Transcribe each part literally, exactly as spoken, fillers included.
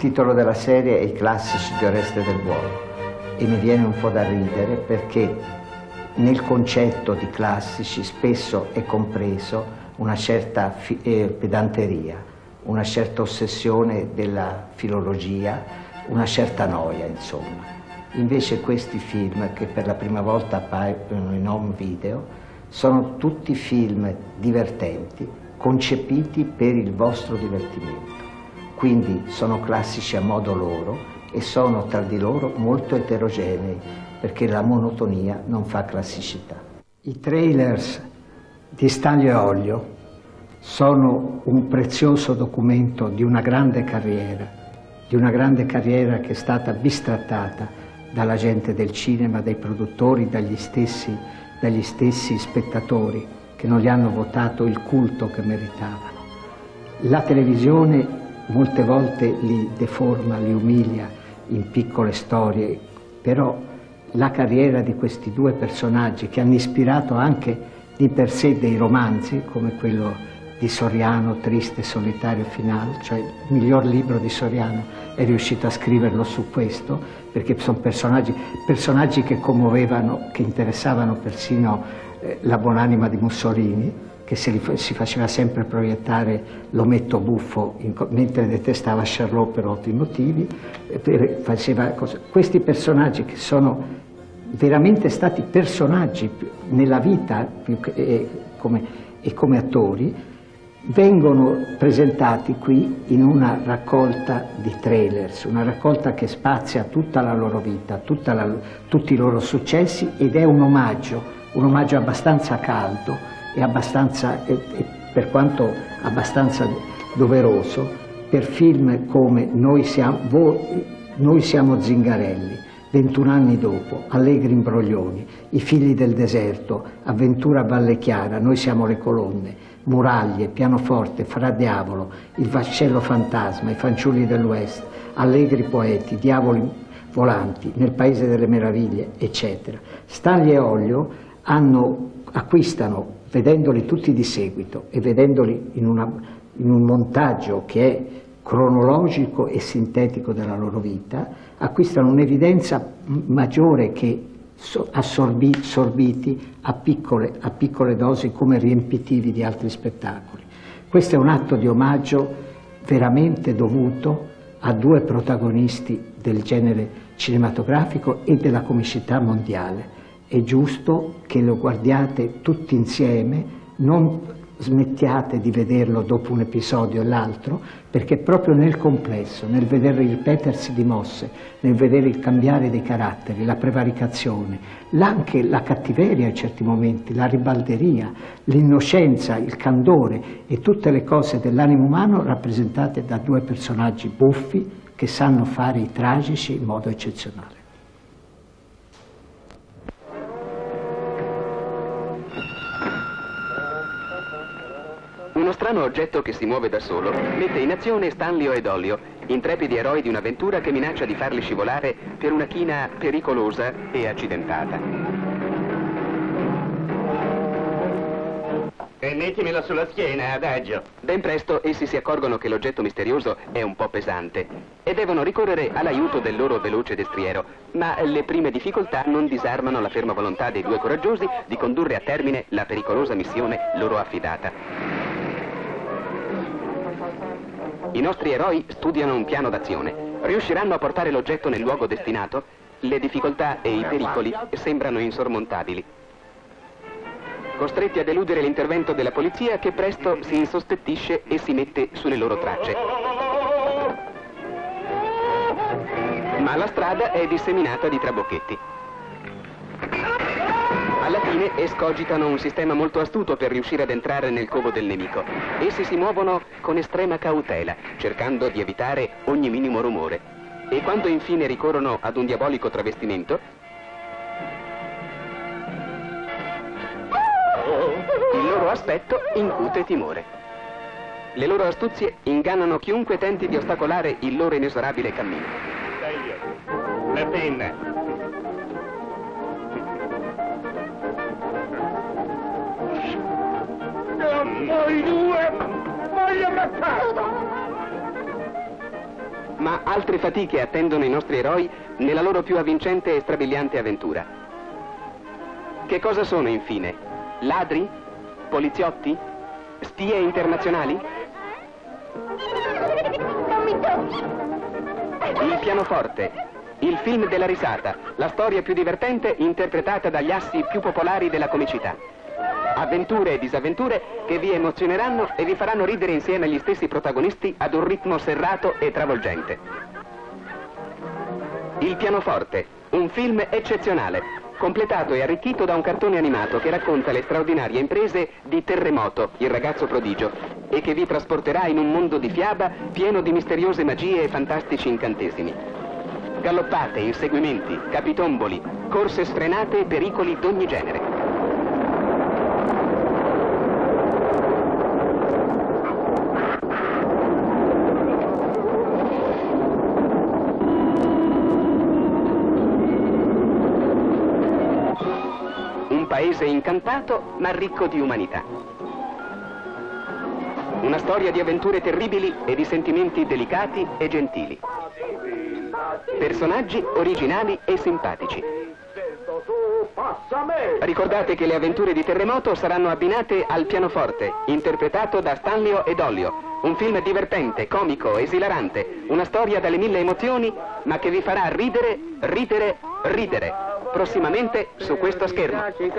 titolo della serie è I classici di Oreste del Vuolo e mi viene un po' da ridere perché nel concetto di classici spesso è compreso una certa eh, pedanteria, una certa ossessione della filologia, una certa noia, insomma. Invece questi film, che per la prima volta appaiono in home video, sono tutti film divertenti, concepiti per il vostro divertimento. Quindi sono classici a modo loro e sono tra di loro molto eterogenei, perché la monotonia non fa classicità. I trailers di Stanlio e Olio sono un prezioso documento di una grande carriera, di una grande carriera che è stata bistrattata dalla gente del cinema, dai produttori, dagli stessi, dagli stessi spettatori che non gli hanno votato il culto che meritavano. La televisione molte volte li deforma, li umilia in piccole storie, però la carriera di questi due personaggi che hanno ispirato anche di per sé dei romanzi, come quello di Soriano, Triste, Solitario Finale, cioè il miglior libro di Soriano, è riuscito a scriverlo su questo, perché sono personaggi, personaggi che commuovevano, che interessavano persino eh, la buonanima di Mussolini, che si, si faceva sempre proiettare l'ometto buffo, in, mentre detestava Charlot per ovvi motivi. Per, faceva cose. Questi personaggi che sono veramente stati personaggi nella vita più che, e, come, e come attori, vengono presentati qui in una raccolta di trailers, una raccolta che spazia tutta la loro vita, tutta la, tutti i loro successi, ed è un omaggio, un omaggio abbastanza caldo e abbastanza, e, e per quanto abbastanza doveroso, per film come Noi siamo, voi, Noi siamo Zingarelli, ventuno anni dopo, Allegri imbroglioni, I figli del deserto, Avventura a Valle Chiara, Noi siamo le colonne, Muraglie, Pianoforte, Fra Diavolo, Il vascello fantasma, I fanciulli dell'Ouest, Allegri poeti, Diavoli volanti, Nel paese delle meraviglie, eccetera. Stanlio e Olio hanno, acquistano, vedendoli tutti di seguito e vedendoli in, una, in un montaggio che è cronologico e sintetico della loro vita, acquistano un'evidenza maggiore che assorbi, sorbiti a piccole, a piccole dosi come riempitivi di altri spettacoli. Questo è un atto di omaggio veramente dovuto a due protagonisti del genere cinematografico e della comicità mondiale. È giusto che lo guardiate tutti insieme, non smettiate di vederlo dopo un episodio e l'altro, perché proprio nel complesso, nel vedere il ripetersi di mosse, nel vedere il cambiare dei caratteri, la prevaricazione, anche la cattiveria in certi momenti, la ribalderia, l'innocenza, il candore e tutte le cose dell'animo umano rappresentate da due personaggi buffi che sanno fare i tragici in modo eccezionale. Uno strano oggetto che si muove da solo mette in azione Stanlio ed Olio, intrepidi eroi di un'avventura che minaccia di farli scivolare per una china pericolosa e accidentata. E mettimelo sulla schiena, adagio. Ben presto essi si accorgono che l'oggetto misterioso è un po' pesante e devono ricorrere all'aiuto del loro veloce destriero, ma le prime difficoltà non disarmano la ferma volontà dei due coraggiosi di condurre a termine la pericolosa missione loro affidata. I nostri eroi studiano un piano d'azione. Riusciranno a portare l'oggetto nel luogo destinato? Le difficoltà e i pericoli sembrano insormontabili. Costretti ad eludere l'intervento della polizia, che presto si insospettisce e si mette sulle loro tracce. Ma la strada è disseminata di trabocchetti. Alla fine escogitano un sistema molto astuto per riuscire ad entrare nel covo del nemico. Essi si muovono con estrema cautela, cercando di evitare ogni minimo rumore. E quando infine ricorrono ad un diabolico travestimento, il loro aspetto incute timore. Le loro astuzie ingannano chiunque tenti di ostacolare il loro inesorabile cammino. La penna. Voi due voglio ammazzarlo! ma altre fatiche attendono i nostri eroi nella loro più avvincente e strabiliante avventura. Che cosa sono, infine? Ladri? Poliziotti? Spie internazionali? Non mi tocchi! Il pianoforte, il film della risata, la storia più divertente interpretata dagli assi più popolari della comicità. Avventure e disavventure che vi emozioneranno e vi faranno ridere insieme agli stessi protagonisti ad un ritmo serrato e travolgente. Il pianoforte, un film eccezionale, completato e arricchito da un cartone animato che racconta le straordinarie imprese di Terremoto, il ragazzo prodigio, e che vi trasporterà in un mondo di fiaba pieno di misteriose magie e fantastici incantesimi. Galoppate, inseguimenti, capitomboli, corse sfrenate e pericoli d'ogni genere. Un paese incantato ma ricco di umanità. Una storia di avventure terribili e di sentimenti delicati e gentili. Personaggi originali e simpatici. Ricordate che le avventure di Terremoto saranno abbinate al pianoforte, interpretato da Stanlio ed Ollio. Un film divertente, comico, esilarante, una storia dalle mille emozioni, ma che vi farà ridere, ridere, ridere. Prossimamente su questo schermo.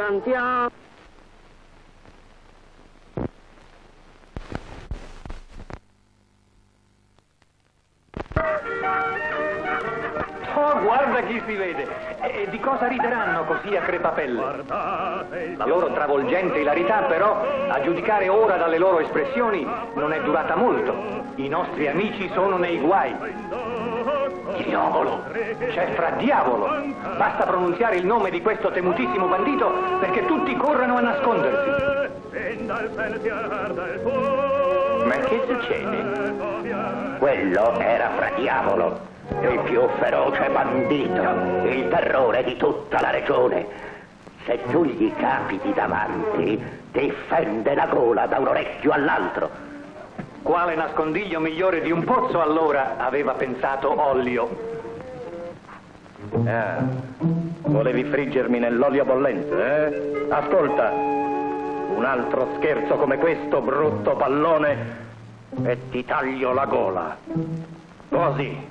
Oh, guarda chi si vede! E di cosa rideranno così a crepapelle? La loro travolgente ilarità, però, a giudicare ora dalle loro espressioni, non è durata molto. I nostri amici sono nei guai. Diavolo! C'è Fra Diavolo! Basta pronunziare il nome di questo temutissimo bandito perché tutti corrono a nascondersi. Ma che succede? Quello era Fra Diavolo, il più feroce bandito, il terrore di tutta la regione. Se tu gli capiti davanti, ti fende la gola da un orecchio all'altro. Quale nascondiglio migliore di un pozzo, allora, aveva pensato Ollio. Ah, volevi friggermi nell'olio bollente, eh? Ascolta, un altro scherzo come questo, brutto pallone, e ti taglio la gola. Così.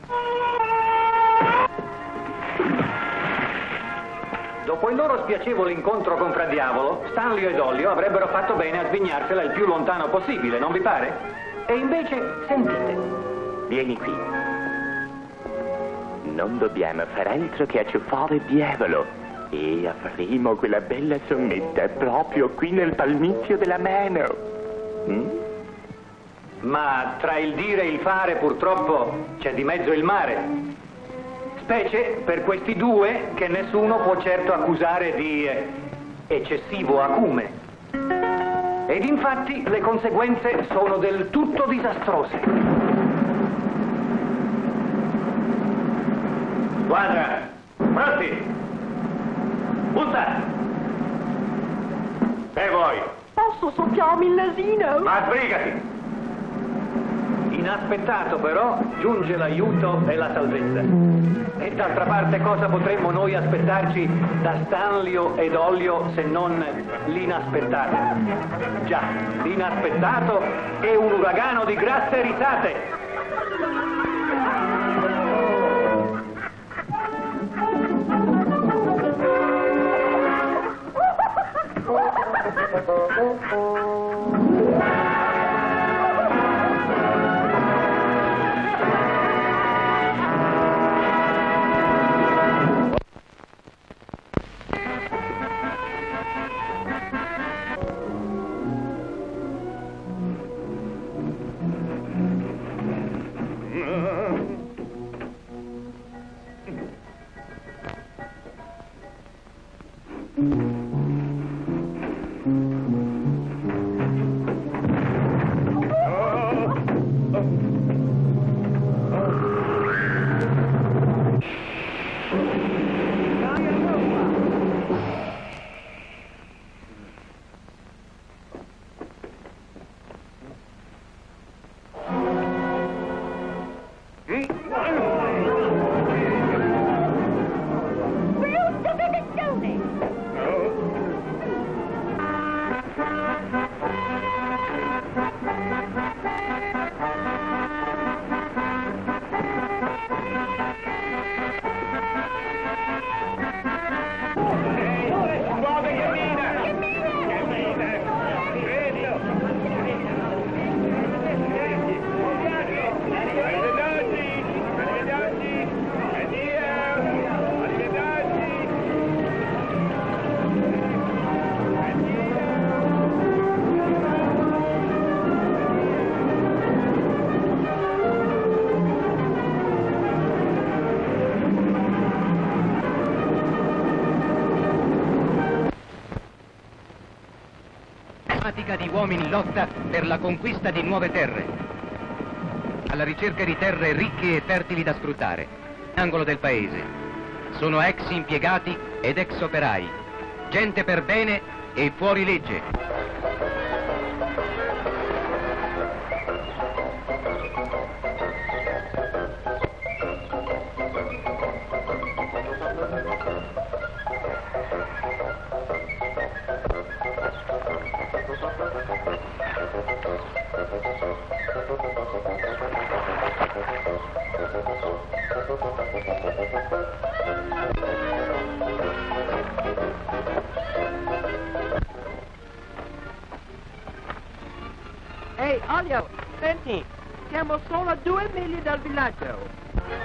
Dopo il loro spiacevole incontro con Fra Diavolo, Stanlio ed Ollio avrebbero fatto bene a svignarsela il più lontano possibile, non vi pare? E invece, sentite. Vieni qui. Non dobbiamo far altro che acciuffare il diavolo. E avremo quella bella sommetta proprio qui nel palmizio della mano. Mm? Ma tra il dire e il fare, purtroppo, c'è di mezzo il mare. Specie per questi due che nessuno può certo accusare di eh, eccessivo acume. Ed infatti le conseguenze sono del tutto disastrose. Guarda, pronti? Butta! E voi? Posso soffiarmi il nasino? Ma sbrigati! Inaspettato però giunge l'aiuto e la salvezza. E d'altra parte cosa potremmo noi aspettarci da Stanlio ed Ollio se non l'inaspettato? Già, l'inaspettato è un uragano di grasse risate. emblematica di uomini in lotta per la conquista di nuove terre, alla ricerca di terre ricche e fertili da sfruttare, angolo del paese. Sono ex impiegati ed ex operai, gente per bene e fuori legge. Ehi, Olio, senti, siamo solo a due miglia dal villaggio.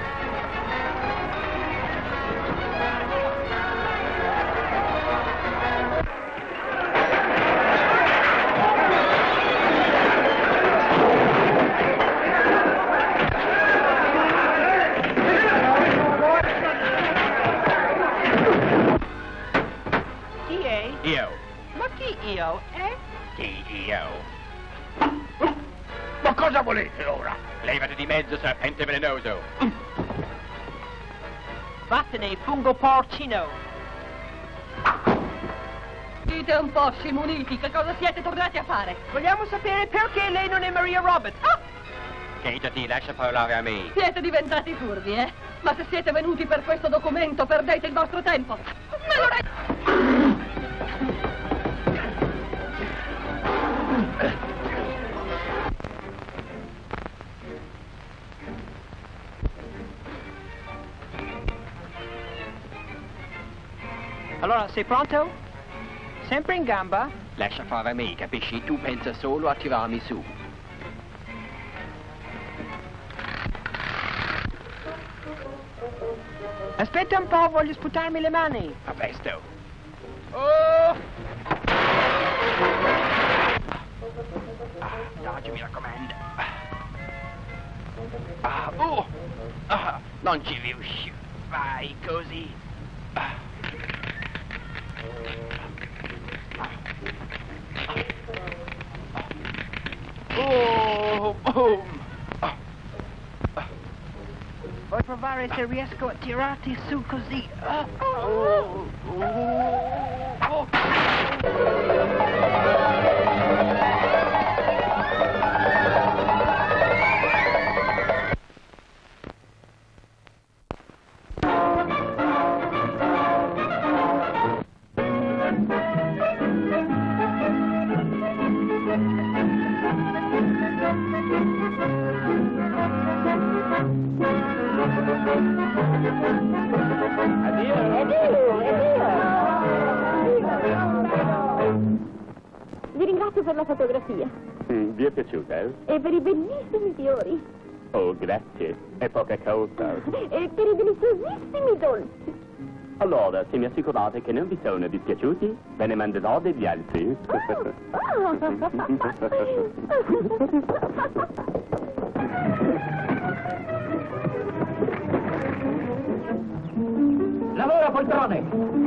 Chi è? Io. Ma chi io, eh? Chi io? Ma cosa volete ora? Levati di mezzo, serpente velenoso. Vattene, fungo porcino. Dite un po', scimuniti, che cosa siete tornati a fare? Vogliamo sapere perché lei non è Maria Roberts. Ah! Chetati, lascia parlare a me. Siete diventati furbi, eh? Ma se siete venuti per questo documento, perdete il vostro tempo. Me lo re... Allora, sei pronto? Sempre in gamba? Lascia fare a me, capisci? Tu pensa solo a tirarmi su. Aspetta un po', voglio sputarmi le mani. A presto. Oh! Ah, dagli, mi raccomando. Ah, oh! Ah, non ci riusci. Vai così. Ah. Oh, oh. Vuoi provare se riesco a tirarti su così? Ah. Oh. Oh. Vi ringrazio per la fotografia. Mm, vi è piaciuta, eh? E per i bellissimi fiori. Oh, grazie. È poca cosa. E per i deliziosissimi dolci. Allora, se mi assicurate che non vi sono dispiaciuti, ve ne manderò degli altri. Oh. Lavora, poltrone!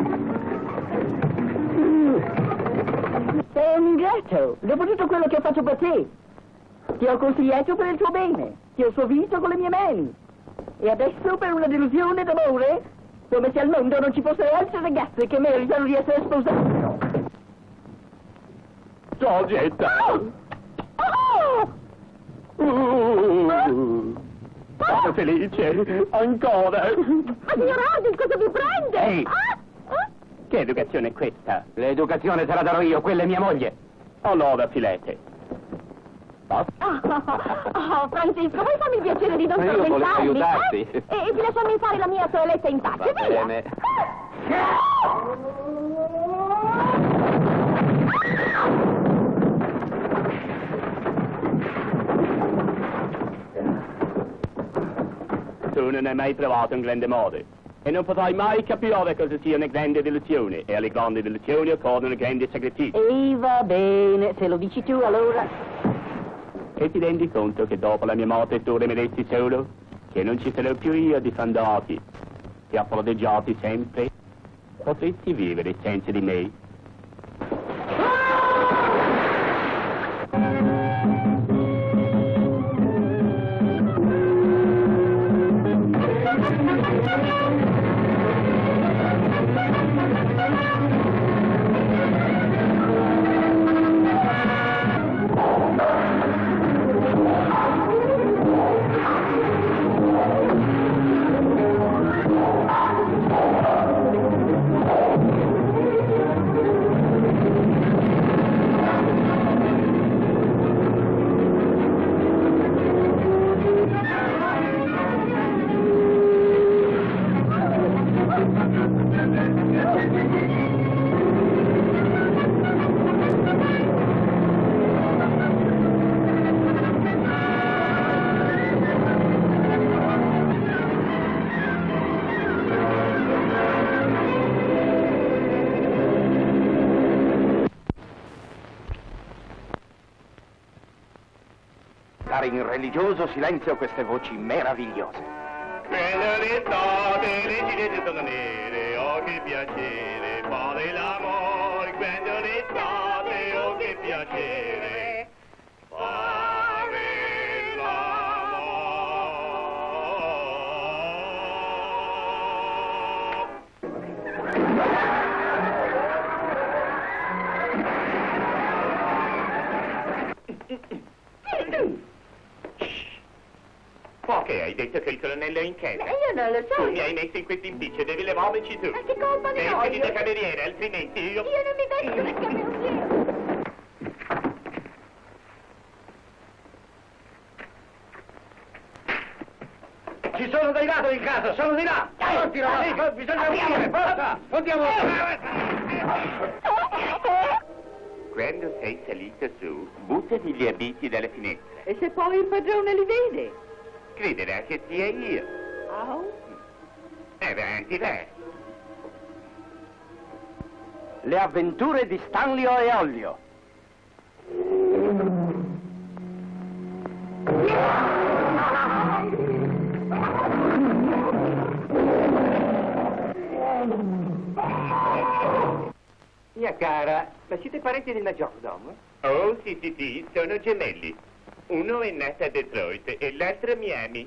Sei un ingrato, dopo tutto quello che ho fatto per te. Ti ho consigliato per il tuo bene, ti ho servito con le mie mani. E adesso per una delusione d'amore, come se al mondo non ci fossero altre ragazze che meritano di essere sposate. Giorgetta! Oh! Oh! Uh, sono felice, ancora! Ma signor Aldis, cosa vi prende? Ehi! Ah? Ah? Che educazione è questa? L'educazione te la darò io, quella è mia moglie. Allora, filete. Oh, oh, Francisco, vuoi farmi il piacere di non Ma io volevo tormentarmi? aiutarti. Eh? E, e di lasciarmi fare la mia toeletta in pace, Va via! bene. Tu non hai mai provato un grande amore e non potrai mai capire cosa sia una grande delusione, e alle grandi delusioni occorrono grandi sacrifici. E va bene, se lo dici tu allora. E ti rendi conto che dopo la mia morte tu rimarresti solo? Che non ci sarò più io di fandarti e a proteggerti sempre? Potresti vivere senza di me? ascoltare in religioso silenzio queste voci meravigliose. Quella l'estate, le ciliegie sono nere, oh che piacere, fare l'amore, quando l'estate, oh che piacere, fare Perché hai detto che il colonnello è in chiesa? Beh, io non lo so. Tu mi hai messo in questo impiccio, devi levarmici tu. Ma che colpa ne ho Vestiti io? da cameriere, altrimenti io... Io non mi vesto da cameriere. Ci sono dei ladri in casa, sono di là! Porti la bisogna uscire, forza! Andiamo! Quando sei salito su, buttati gli abiti dalle finestre. E se poi il padrone li vede? Crederà che sia io. Oh. Avanti, vai. Le avventure di Stanlio e Ollio. Mia cara, ma siete parenti del maggiordomo? Oh, sì, sì, sì, sono gemelli. Uno è nato a Detroit e l'altro a Miami.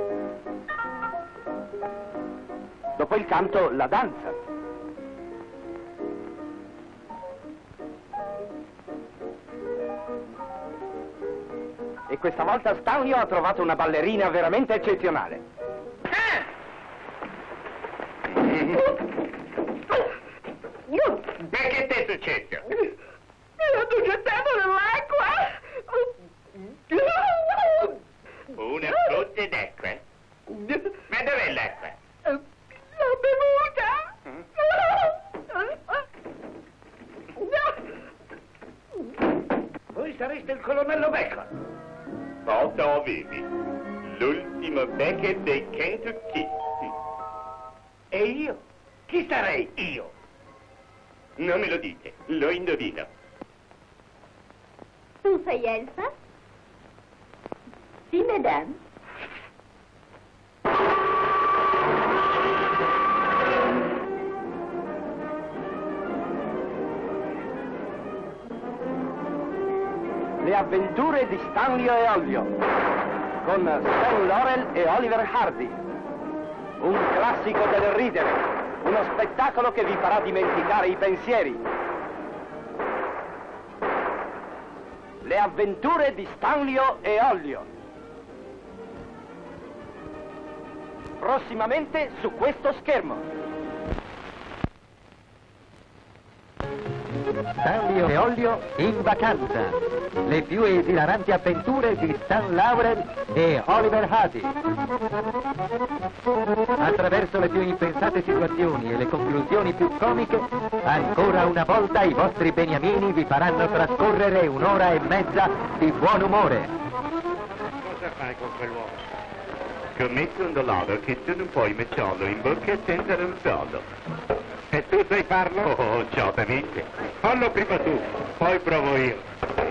Dopo il canto, la danza. E questa volta Stanlio ha trovato una ballerina veramente eccezionale. Ma che ti è successo? Io tu gettavo nell'acqua. Una botte d'acqua? Ma dov'è l'acqua? L'ho bevuta. Voi sareste il colonnello Bacon. Cosa avevi? L'ultimo Becker dei Kentucky. E io? Chi sarei io? Non me lo dite, lo indovino. Tu sei Elsa? Sì, madame. Le avventure di Stanlio e Ollio, con Stan Laurel e Oliver Hardy. Un classico del ridere, uno spettacolo che vi farà dimenticare i pensieri. Le avventure di Stanlio e Ollio. Prossimamente su questo schermo. Stanlio e Ollio in vacanza. Le più esilaranti avventure di Stan Laurel e Oliver Hardy. Attraverso le più impensate situazioni e le conclusioni più comiche, ancora una volta i vostri beniamini vi faranno trascorrere un'ora e mezza di buon umore. Cosa fai con quell'uomo? Scommetto un dollaro che tu non puoi metterlo in bocca senza un soldo. E tu sai farlo? Oh, certamente. Fallo prima tu, poi provo io.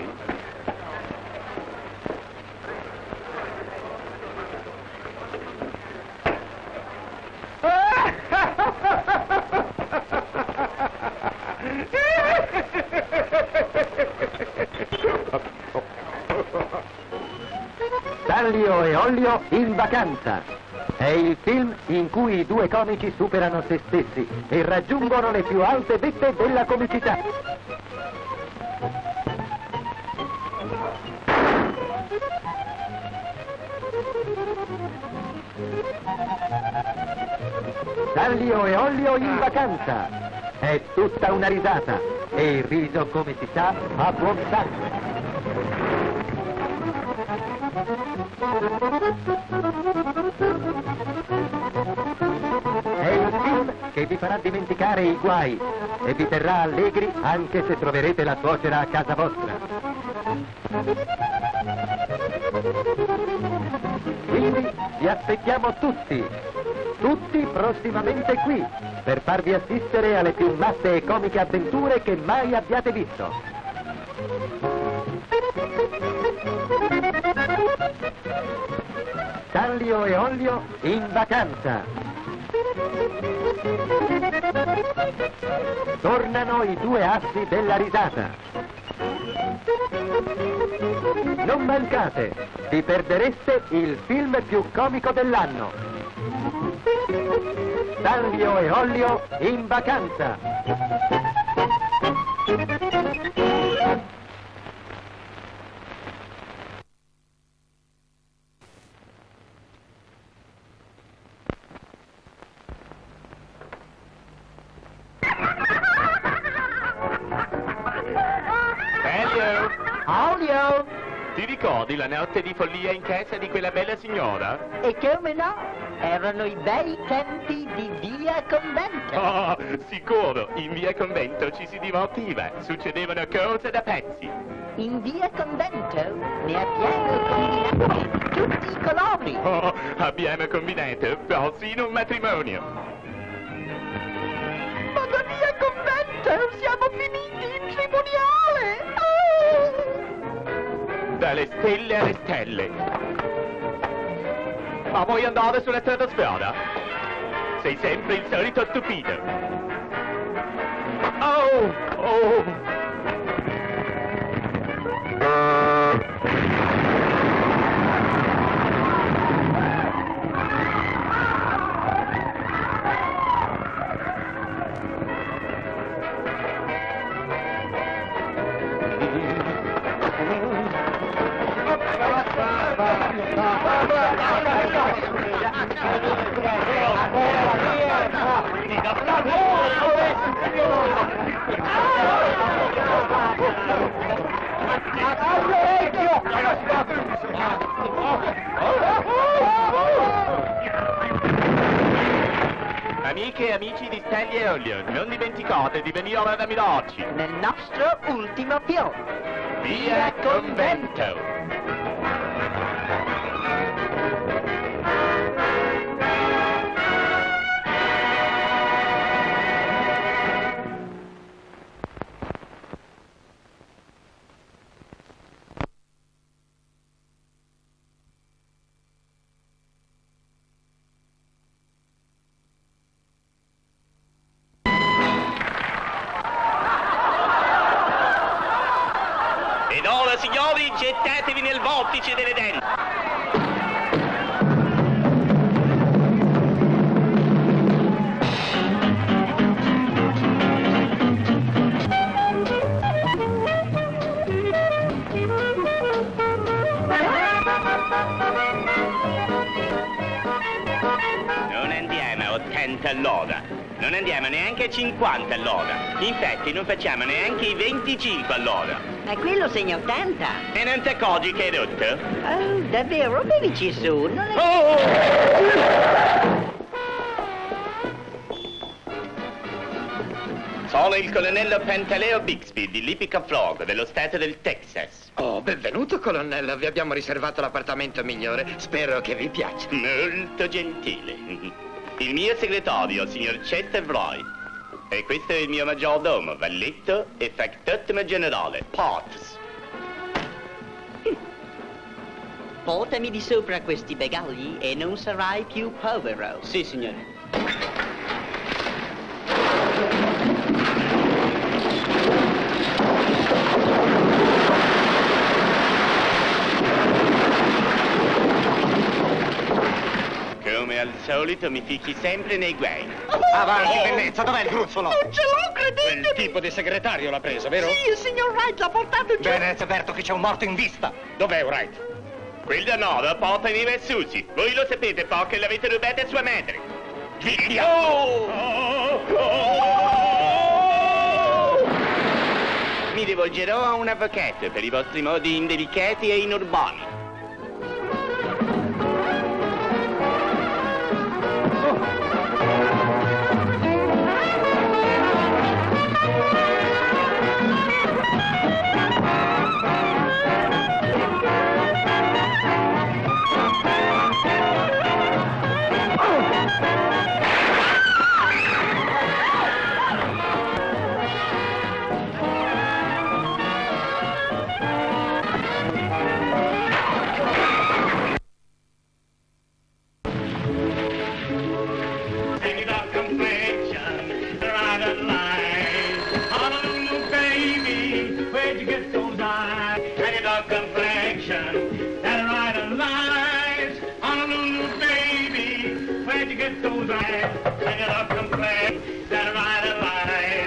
Stanlio e Ollio in vacanza. È il film in cui i due comici superano se stessi e raggiungono le più alte vette della comicità. Stanlio e Ollio in vacanza. È tutta una risata e il riso, come si sa, ha buon sangue. È il film che vi farà dimenticare i guai e vi terrà allegri anche se troverete la suocera a casa vostra. Quindi vi aspettiamo tutti, tutti prossimamente qui, per farvi assistere alle più matte e comiche avventure che mai abbiate visto. Stanlio e Ollio in vacanza. Tornano i due assi della risata. Non mancate, vi perdereste il film più comico dell'anno. Stanlio e Ollio in vacanza. Ollio! Ti ricordi la notte di follia in casa di quella bella signora? E come no? Erano i bei tempi di Via Convento. Oh, sicuro, in Via Convento ci si divertiva, succedevano cose da pezzi. In Via Convento ne abbiamo combinati tutti i colori. Oh, abbiamo combinato persino un matrimonio. Ma da Via Convento siamo finiti in tribunale. Oh! Dalle stelle alle stelle. Ma vuoi andare sulla terra strada? Sei sempre il solito stupito. Oh! Oh! Amiche e amici di Stanlio e Ollio, non dimenticate di venire ad ammirarci nel nostro ultimo film, Via Convento. Ed ora, signori, gettatevi nel vortice delle denti. Non andiamo a ottanta all'ora. Non andiamo neanche a cinquanta all'ora. Infatti non facciamo neanche i venticinque all'ora. Ma quello segna ottanta. E non ti accorgi che è rotto? Oh, davvero? Bevici su, non è... Oh! Sono il colonnello Pantaleo Bixby di Lippica Frog, dello stato del Texas. Oh, benvenuto, colonnello. Vi abbiamo riservato l'appartamento migliore. Spero che vi piaccia. Molto gentile. Il mio segretario, signor Chester Roy. E questo è il mio maggiordomo, valletto e factotum generale, Potts. Portami di sopra questi bagagli e non sarai più povero. Sì, signore. Come al solito mi ficchi sempre nei guai. Avanti, bellezza, dov'è il gruzzolo? Non ce l'ho, credetemi! Quel tipo di segretario l'ha preso, vero? Sì, il signor Wright l'ha portato giù. Bene, ti avverto che c'è un morto in vista. Dov'è Wright? Quel da nove porta i miei Susi. Voi lo sapete perché l'avete rubata a sua madre. Via! Oh! Oh! Oh! Mi rivolgerò a un avvocato per i vostri modi indelicati e inurbani. of complexion that ride a lies on a Lulu baby. Where'd you get those eyes? Look at the complexion that ride a lies.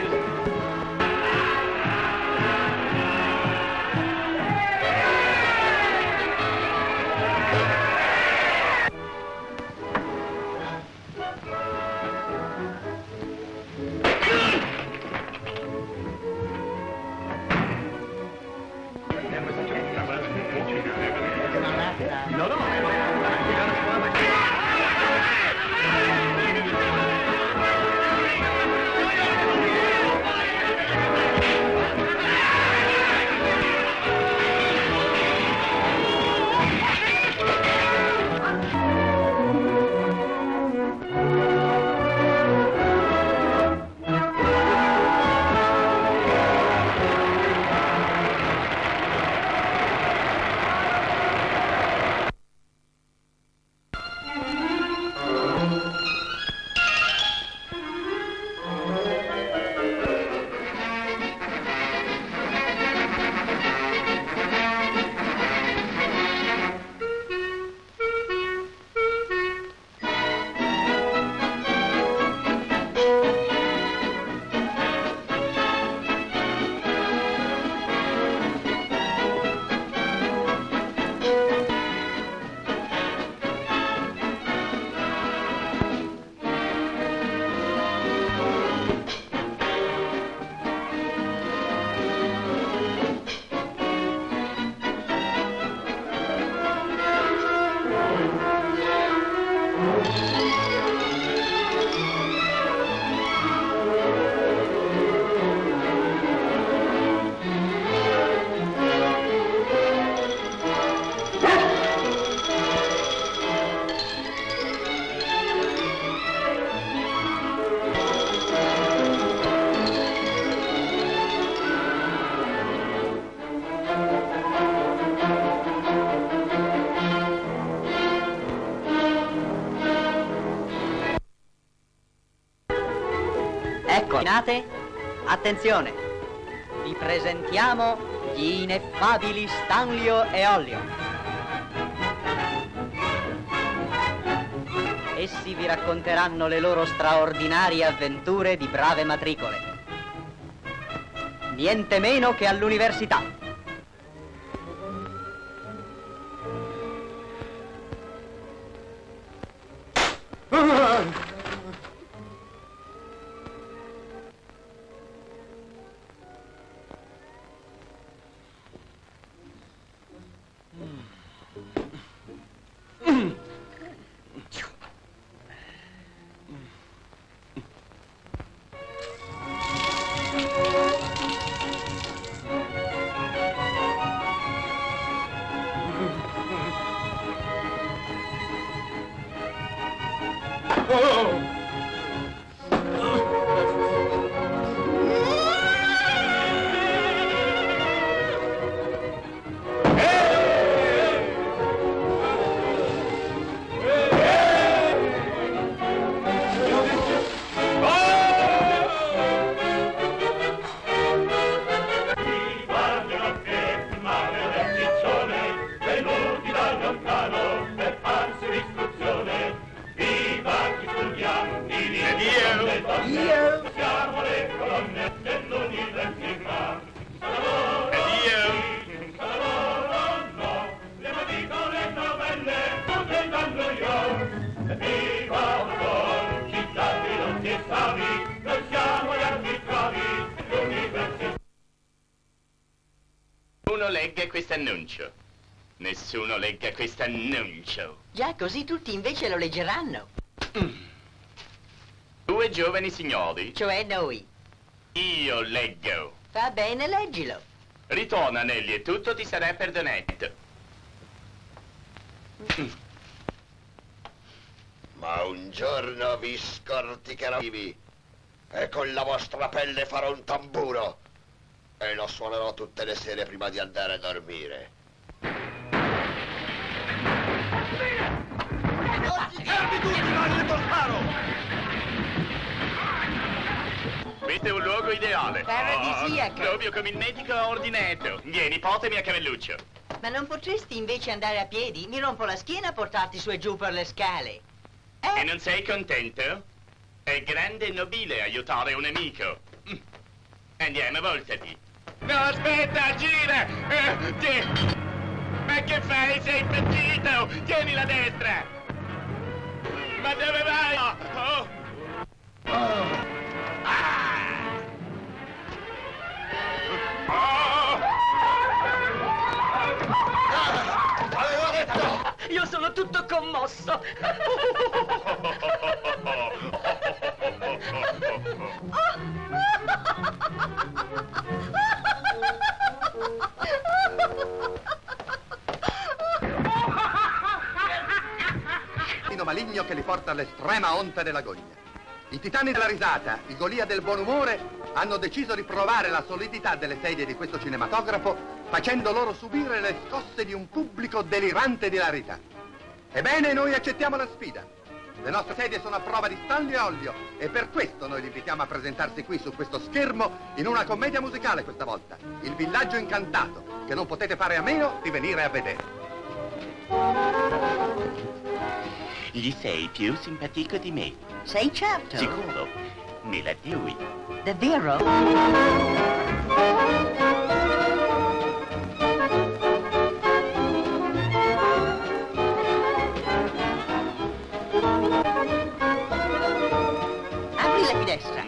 No, no. Attenzione, vi presentiamo gli ineffabili Stanlio e Ollio. Essi vi racconteranno le loro straordinarie avventure di brave matricole. Niente meno che all'università. Legga questo annuncio. Nessuno legga questo annuncio. Già, così tutti invece lo leggeranno. Mm. Due giovani signori. Cioè noi. Io leggo. Va bene, leggilo. Ritorna, Nelly, e tutto ti sarà perdonato. Mm. Ma un giorno vi scorticherò vivi e con la vostra pelle farò un tamburo e lo suonerò tutte le sere prima di andare a dormire. Fermi tutti, mani di sparo! Questo è un luogo ideale. Paradisiaco. Oh, proprio come il medico ha ordinato. Vieni, portami a Cavelluccio. Ma non potresti invece andare a piedi? Mi rompo la schiena a portarti su e giù per le scale. Eh? E non sei contento? È grande e nobile aiutare un amico. Mm. Andiamo, voltati. No, aspetta, gira! Eh, ti... Ma che fai? Sei impazzito! Tieni la destra! Ma dove vai? Oh. Oh. Ah. Oh. Io sono tutto commosso. Maligno che li porta all'estrema onta dell'agonia. I titani della risata, i Golia del buon umore, hanno deciso di provare la solidità delle sedie di questo cinematografo, facendo loro subire le scosse di un pubblico delirante di ilarità. Ebbene, noi accettiamo la sfida. Le nostre sedie sono a prova di stalli e olio e per questo noi li invitiamo a presentarsi qui su questo schermo in una commedia musicale questa volta, Il villaggio incantato, che non potete fare a meno di venire a vedere. Gli sei più simpatico di me. Sei certo? Sicuro. Me la diui. Davvero? Apri la finestra.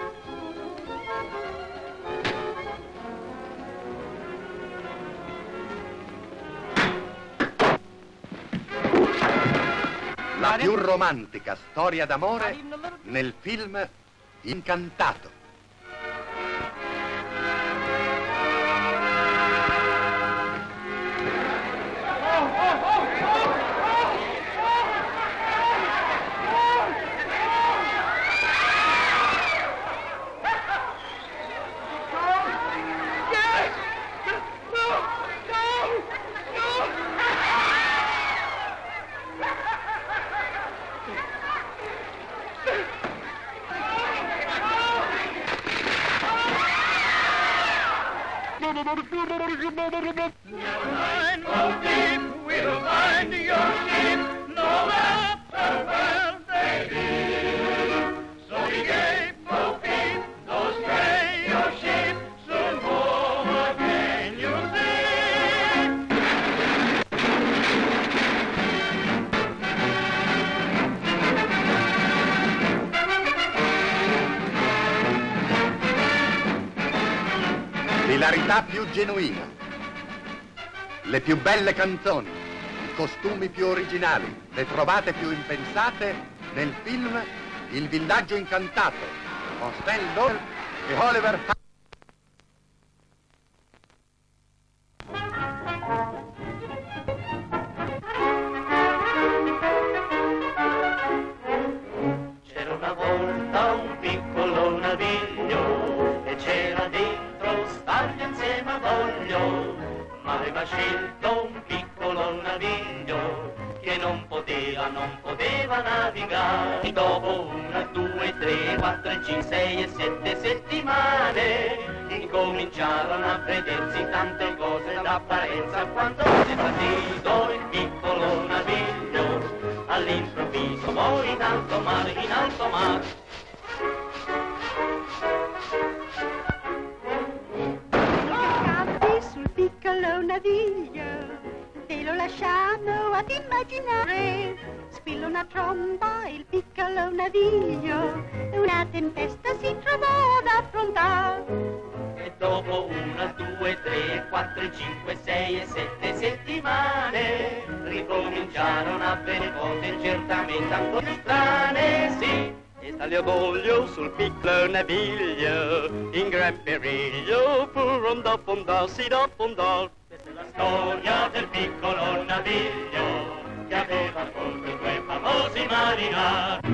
La più romantica storia d'amore nel film Incantato. L'ilarità più genuina, le più belle canzoni, i costumi più originali, le trovate più impensate nel film Il villaggio incantato, con Stan Laurel e Oliver Hardy. C'era una volta un piccolo naviglio e c'era dentro stargli insieme a voglio, ma aveva scelto un piccolo naviglio che non poteva, non poteva navigare. E dopo una, due, tre, quattro, cinque, sei e sette settimane incominciarono a vedersi tante cose d'apparenza quando si è partito il piccolo naviglio. All'improvviso poi in alto mare, in alto mare. Sul piccolo naviglio, te lo lasciamo ad immaginare. Squilla una tromba il piccolo naviglio, una tempesta si trovò ad affrontare. E dopo una, due, tre, quattro, cinque, sei e sette settimane ricominciarono a avere cose certamente ancora più strane, sì. E tagliavoglio sul piccolo naviglio, in gran periglio, furono da fondarsi, da fondar. Questa è la storia del piccolo naviglio, che aveva con due famosi marinai.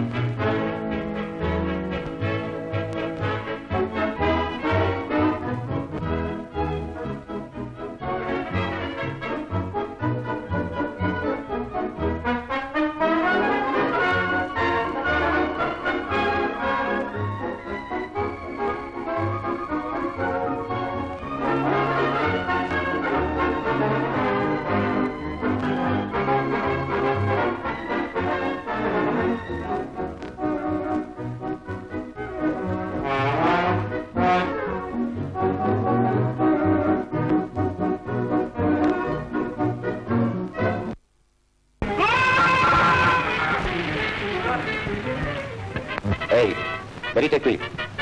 Venite qui.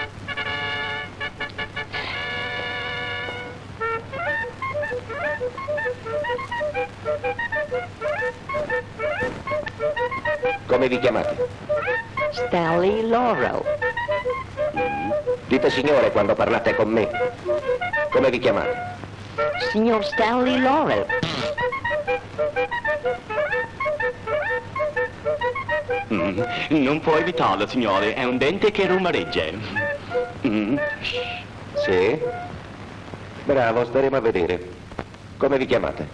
Come vi chiamate? Stanley Laurel. Dite signore quando parlate con me. Come vi chiamate? Signor Stanley Laurel. Mm, non può evitarlo, signore, è un dente che rumoreggia. Mm. Sì? Bravo, staremo a vedere. Come vi chiamate?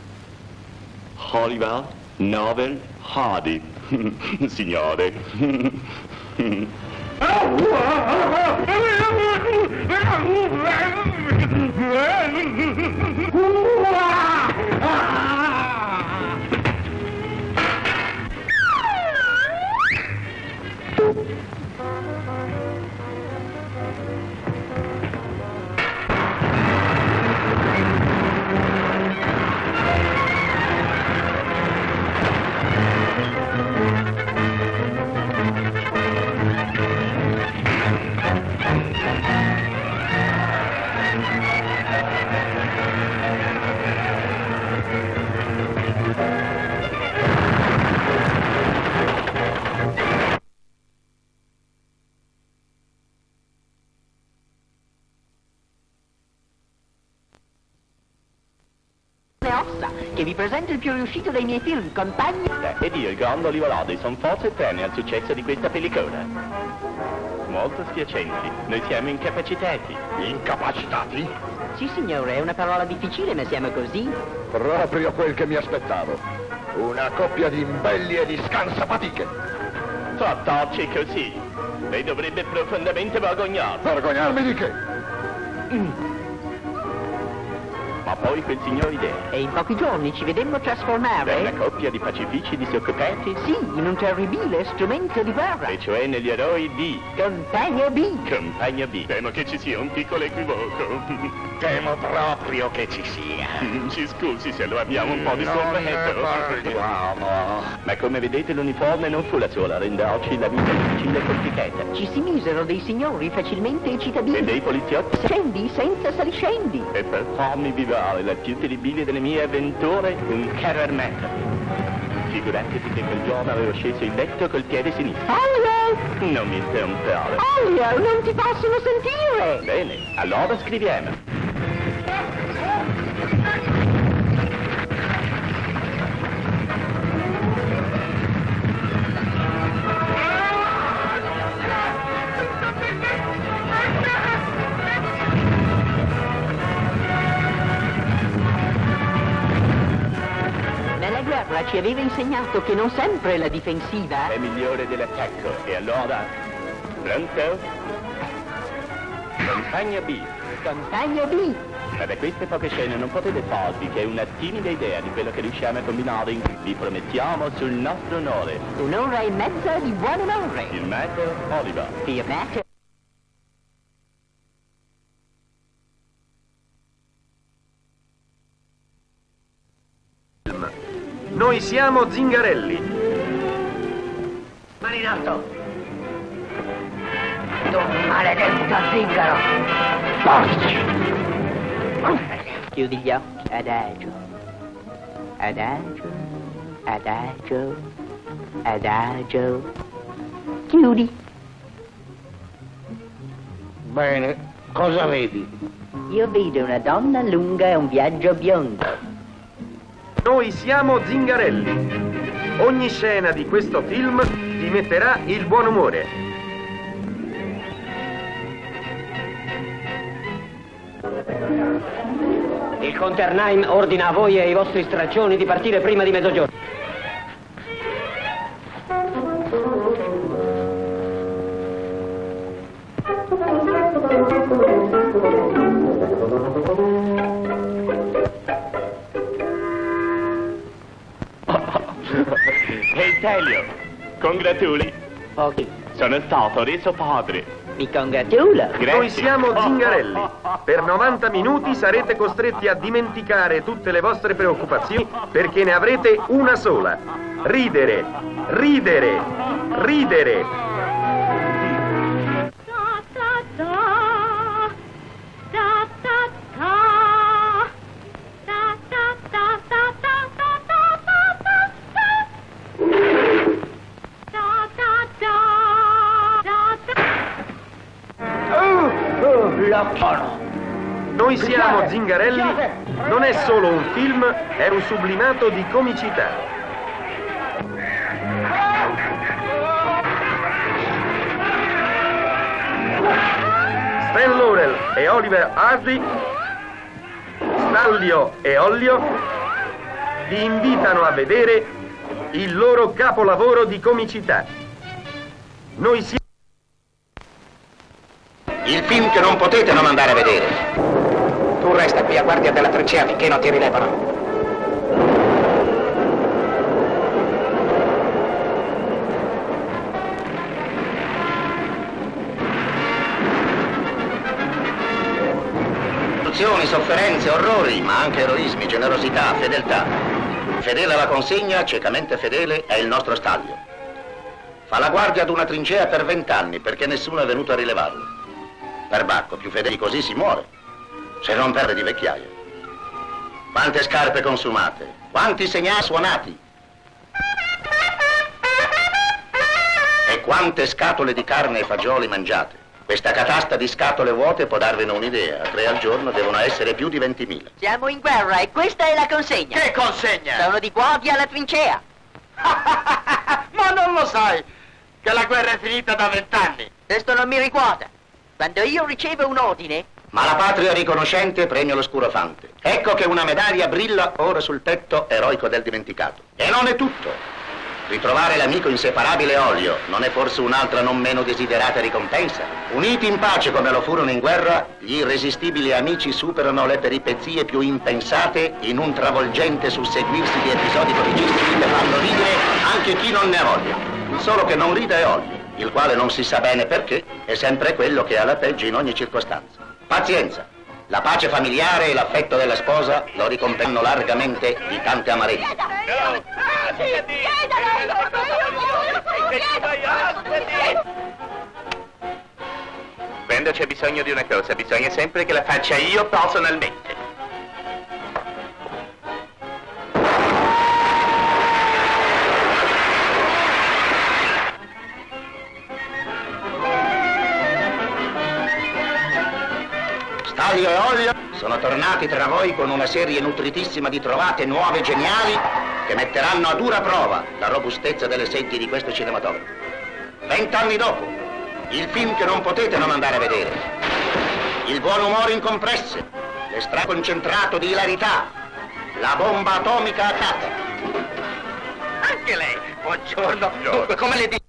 Oliver Novel Hardy, signore. Che vi presento il più riuscito dei miei film, compagni. Ed io, il grande Oliver Hardy, sono forza eterna al successo di questa pellicola. Molto spiacenti, noi siamo incapacitati. Incapacitati? Sì, signore, è una parola difficile, ma siamo così. Proprio quel che mi aspettavo. Una coppia di imbelli e di scansafatiche. Trattarci così. Lei dovrebbe profondamente vergognarsi. Vergognarmi di che? Mm. Ma poi quel signor idea. E in pochi giorni ci vedemmo trasformare... Una coppia di pacifici disoccupati? Sì, in un terribile strumento di guerra. E cioè negli eroi di... Compagno B. Compagno B. Temo che ci sia un piccolo equivoco. Temo proprio che ci sia. Ci scusi se lo abbiamo un po' di Non sorpreso. ne parliamo. Ma come vedete l'uniforme non fu la sola a renderci la vita difficile e complicata. Ci si misero dei signori facilmente cittadini. E dei poliziotti. Scendi senza saliscendi. E per farmi vivere la più terribile delle mie avventure, un carrer metal. Figuratevi che quel giorno avevo sceso il letto col piede sinistro. Olio! Non mi interrompere. Olio, non ti possono sentire! Bene, allora scriviamo. Nella guerra ci aveva insegnato che non sempre la difensiva è migliore dell'attacco. E allora, pronto? Compagno B. Compagno B. Ma da queste poche scene non potete farvi che una timida idea di quello che riusciamo a combinare in cui vi promettiamo sul nostro onore. Un'ora e mezza di buon umore. Firmato Oliver. Firmato. Noi siamo Zingarelli. Mani in alto. Tu maledetto zingaro. Porci. Chiudi gli occhi, adagio. Adagio. Adagio. Adagio. Chiudi. Bene, cosa vedi? Io vedo una donna lunga e un viaggio biondo. Noi siamo Zingarelli. Ogni scena di questo film ti metterà il buon umore. Il Conte Arnheim ordina a voi e ai vostri straccioni di partire prima di mezzogiorno. Ehi Telio, congratuli. Ok. Sono stato reso padre. Mi congratulo. Noi siamo Zingarelli. Per novanta minuti sarete costretti a dimenticare tutte le vostre preoccupazioni perché ne avrete una sola. Ridere, ridere, ridere. siamo Zingarelli non è solo un film, è un sublimato di comicità. Stan Laurel e Oliver Hardy, Stanlio e Ollio, vi invitano a vedere il loro capolavoro di comicità. Noi siamo... Il film che non potete non andare a vedere. Tu resta qui a guardia della trincea finché non ti rilevano. Sofferenze, orrori, ma anche eroismi, generosità, fedeltà. Fedele alla consegna, ciecamente fedele, è il nostro Stanlio. Fa la guardia ad una trincea per vent'anni perché nessuno è venuto a rilevarlo. Perbacco, più fedele di così si muore, se non perde di vecchiaia. Quante scarpe consumate, quanti segnali suonati. E quante scatole di carne e fagioli mangiate. Questa catasta di scatole vuote può darvene un'idea. A tre al giorno devono essere più di ventimila. Siamo in guerra e questa è la consegna. Che consegna? Sono di guardia alla trincea. Ma non lo sai che la guerra è finita da vent'anni? Questo non mi riguarda. Quando io ricevo un ordine... Ma la patria riconoscente premia l'oscuro fante. Ecco che una medaglia brilla ora sul petto eroico del dimenticato. E non è tutto. Ritrovare l'amico inseparabile Ollio non è forse un'altra non meno desiderata ricompensa? Uniti in pace come lo furono in guerra, gli irresistibili amici superano le peripezie più impensate in un travolgente susseguirsi di episodi comicistici che fanno ridere anche chi non ne ha voglia. Solo che non ride è Ollio, il quale non si sa bene perché è sempre quello che ha la peggio in ogni circostanza. Pazienza! La pace familiare e l'affetto della sposa lo ricompensano largamente di tante amarezze. Quando c'è bisogno di una cosa, bisogna sempre che la faccia io personalmente. Stanlio e Ollio sono tornati tra voi con una serie nutritissima di trovate nuove e geniali che metteranno a dura prova la robustezza delle sedi di questo cinematografo. Vent'anni dopo, il film che non potete non andare a vedere. Il buon umore incompresse, l'estratto concentrato di ilarità, la bomba atomica a cata. Anche lei, buongiorno. Dunque, come le dico?